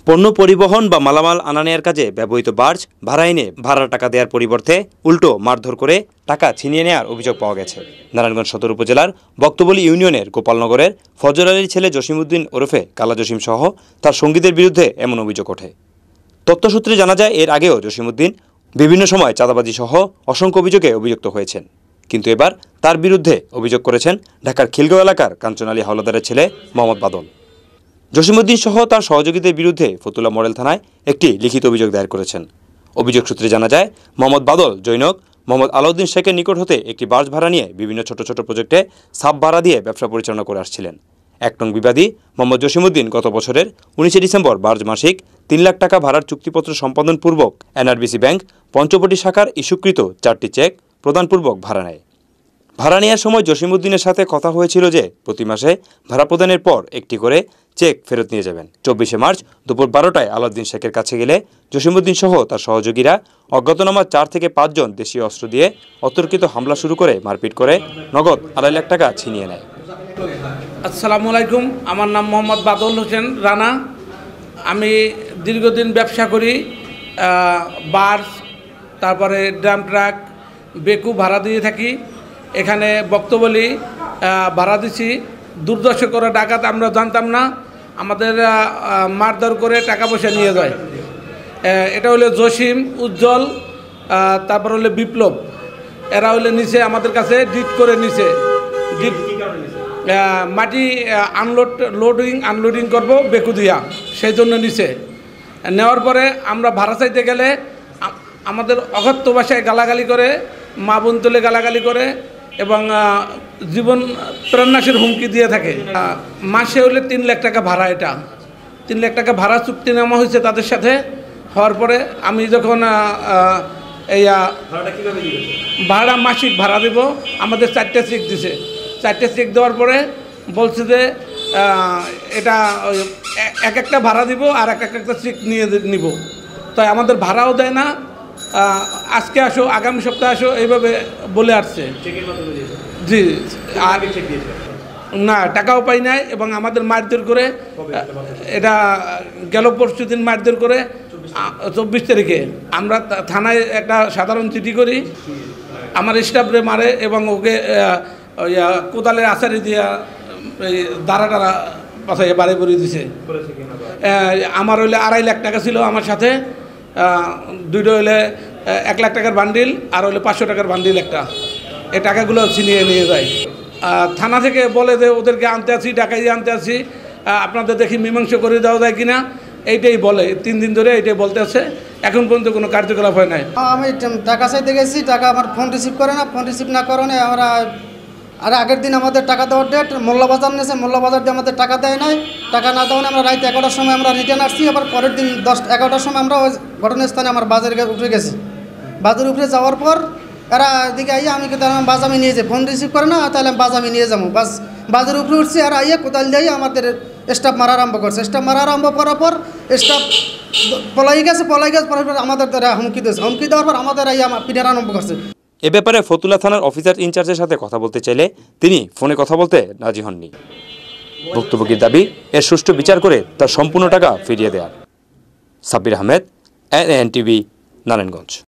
পণ্য পরিবহন বা মালামাল আনা নেয়ার কাজে ব্যবহৃত বার্জ ভাড়া এনে ভাড়ার টাকা দেওয়ার পরিবর্তে উল্টো মারধর করে টাকা ছিনিয়ে নেওয়ার অভিযোগ পাওয়া গেছে। নারায়ণগঞ্জ সদর উপজেলার বক্তবলী ইউনিয়নের গোপালনগরের ফজর আলীর ছেলে জসিমউদ্দিন ওরফে কালা জসিম সহ তার সঙ্গীদের বিরুদ্ধে এমন অভিযোগ ওঠে। তথ্যসূত্রে জানা যায়, এর আগেও জসিমউদ্দিন বিভিন্ন সময় চাঁদাবাজি সহ অসংখ্য অভিযোগে অভিযুক্ত হয়েছেন, কিন্তু এবার তার বিরুদ্ধে অভিযোগ করেছেন ঢাকার খিলগাঁও এলাকার কাঞ্চন আলী হাওলাদারের ছেলে মোহাম্মদ বাদল। জসিমউদ্দিন সহ তার সহযোগীদের বিরুদ্ধে ফতুল্লা মডেল থানায় একটি লিখিত অভিযোগ দায়ের করেছেন। অভিযোগ সূত্রে জানা যায়, মোহাম্মদ বাদল জৈনক মোহাম্মদ আলাউদ্দিন শেখের নিকট হতে একটি বার্জ ভাড়া নিয়ে বিভিন্ন ছোট ছোট প্রজেক্টে সাব ভাড়া দিয়ে ব্যবসা পরিচালনা করে আসছিলেন। ১ নং বিবাদী মোহাম্মদ জসিমউদ্দিন গত বছরের ১৯ ডিসেম্বর বার্জ মাসিক ৩ লাখ টাকা ভাড়ার চুক্তিপত্র সম্পাদনপূর্বক এনআরবিসি ব্যাংক পঞ্চবটি শাখার ইস্যুকৃত ৪টি চেক প্রদানপূর্বক ভাড়া নেয়। ভাড়া নেওয়ার সময় জসিমউদ্দিনের সাথে কথা হয়েছিল যে প্রতি মাসে ভাড়া প্রদানের পর একটি করে চেক ফেরত নিয়ে যাবেন। ২৪শে মার্চ দুপুর ১২টায় আলাউদ্দিন শেখের কাছে গেলে জসিমউদ্দিন সহ তার সহযোগীরা অজ্ঞাতনামা ৪ থেকে ৫ জন দেশীয় অস্ত্র দিয়ে অতর্কিত হামলা শুরু করে মারপিট করে নগদ ২.৫ লাখ টাকা ছিনিয়ে নেয়। আসসালামু আলাইকুম, আমার নাম মোহাম্মদ বাদল হোসেন রানা। আমি দীর্ঘদিন ব্যবসা করি, বার্জ, তারপরে ড্রাম ট্রাক, বেকু ভাড়া দিয়ে থাকি। এখানে বক্তবলী ভাড়া দিছি। দুর্দর্শ করে ডাকাত আমরা জানতাম না, আমাদের মারধর করে টাকা পয়সা নিয়ে যায়। এটা হলো জসিম, উজ্জ্বল, তারপর হলো বিপ্লব। এরা হলে নিচে আমাদের কাছে ডিট করে নিচে মাটি আনলোডিং করব বেকু দিয়া, সেই জন্য নিচে নেওয়ার পরে আমরা ভাড়া চাইতে গেলে আমাদের অকথ্য ভাষায় গালাগালি করে, মা বোন তুলে গালাগালি করে এবং জীবন প্রাণনাশের হুমকি দিয়ে থাকে। মাসে হলে ৩ লাখ টাকা ভাড়া, এটা ৩ লাখ টাকা ভাড়া চুক্তি নেওয়া হয়েছে তাদের সাথে। হওয়ার পরে আমি যখন ভাড়া মাসিক ভাড়া দেব, আমাদের 4টে চেক দিছে। 4টে চেক দেওয়ার পরে বলছে যে এটা একটা ভাড়া দিব আর একটা চেক নিয়ে নিব। তাই আমাদের ভাড়াও দেয় না, আজকে আসো, আগামী সপ্তাহে আসো, এইভাবে বলে আসছে। জি, আর না টাকাও পাই নাই এবং আমাদের মারধর করে, এটা গেল পরশু দিন মারধর করে ২৪ তারিখে আমরা থানায় একটা সাধারণ চিঠি করি। আমার স্টাফরে মারে এবং ওকে কোদালের আছাড়ি দিয়া দাঁড়া পাশায় বাড়ি পরিয়ে দিছে। আমার হইলে ২.৫ লাখ টাকা ছিল আমার সাথে, দুইটা হইলে ১ লাখ টাকার বান্ডিল আর হইলে ৫০০ টাকার বান্ডিল একটা। এই টাকাগুলো ছিনিয়ে নিয়ে যায়। থানা থেকে বলে যে ওদেরকে আনতে আসি, ডাকাইয়ে আনতে আসি, আপনাদের দেখি মীমাংসা করে দেওয়া যায় কিনা, এইটাই বলে। ৩ দিন ধরে এইটাই বলতে আছে, এখন পর্যন্ত কোনো কার্যকলাপ হয় নাই। আমি টাকা চাইতে গেছি, টাকা আমার ফোন রিসিভ করে না, ফোন রিসিভ না কারণে আমরা আর আগের দিন আমাদের টাকা দেওয়ার ডেট মোল্লাবাজার নিয়েছে, মোল্লাবাজার দিয়ে আমাদের টাকা দেয় নাই। টাকা না দেওয়া আমরা রাত 11টার সময় আমরা রিটার্ন আসছি। আবার পরের দিন 10-11টার সময় আমরা ওই ঘটনাস্থানে আমার বাজারে উঠে গেছি। বাজারে উপরে যাওয়ার পর এরা এদিকে আইয়া আমি বাস আমি নিয়ে যাই, ফোন রিসিভ করে না, তাহলে বাস আমি নিয়ে যাবো। বাজারে উপরে উঠছি আর আইয়া কোদাল দিয়ে আমাদের স্টাফ মারা আরম্ভ করছে। স্টাফ মারা আরম্ভ করার পর স্টাফ পলাই গেছে পর আমাদের দ্বারা হুমকি দিয়েছে। হুমকি দেওয়ার পর আমাদের আইয়া পিটার আরম্ভ করছে। এ ব্যাপারে ফতুল্লা থানার অফিসার ইনচার্জের সাথে কথা বলতে চাইলে তিনি ফোনে কথা বলতে রাজি হননি। ভুক্তভোগীর দাবি এর সুষ্ঠু বিচার করে তার সম্পূর্ণ টাকা ফিরিয়ে দেওয়ার। সাব্বির আহমেদ, NNTV, নারায়ণগঞ্জ।